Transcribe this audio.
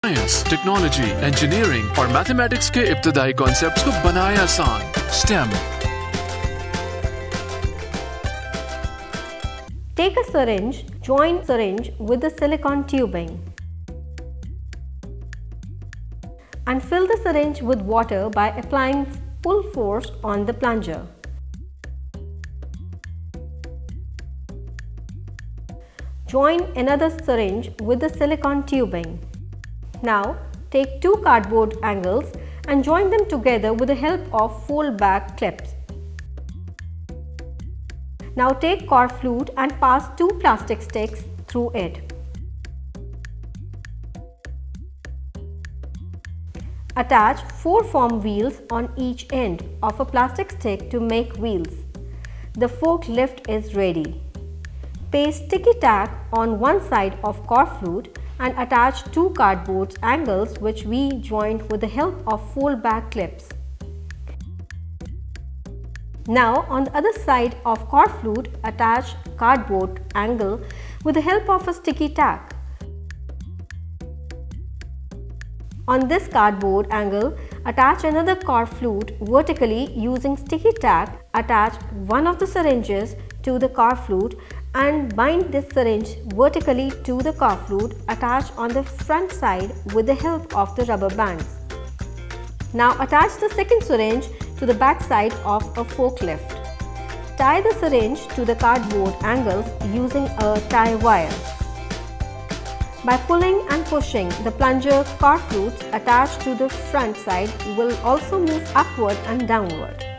Science, technology, engineering और mathematics के इब्तदाई कॉन्सेप्ट्स को बनाया आसान। STEM। Take a syringe, join syringe with the silicone tubing and fill the syringe with water by applying full force on the plunger. Join another syringe with the silicone tubing. Now take two cardboard angles and join them together with the help of fold back clips. Now take cork flute and pass two plastic sticks through it. Attach 4 foam wheels on each end of a plastic stick to make wheels. The forklift is ready. Paste sticky tack on one side of cork flute and attach two cardboard angles which we joined with the help of fold back clips. Now on the other side of cork flute, attach cardboard angle with the help of a sticky tack. On this cardboard angle, attach another cork flute vertically using sticky tack. Attach one of the syringes to the cork flute and bind this syringe vertically to the cork flute attached on the front side with the help of the rubber bands. Now attach the second syringe to the back side of a forklift. Tie the syringe to the cardboard angles using a tie wire. By pulling and pushing, the plunger cork flutes attached to the front side will also move upward and downward.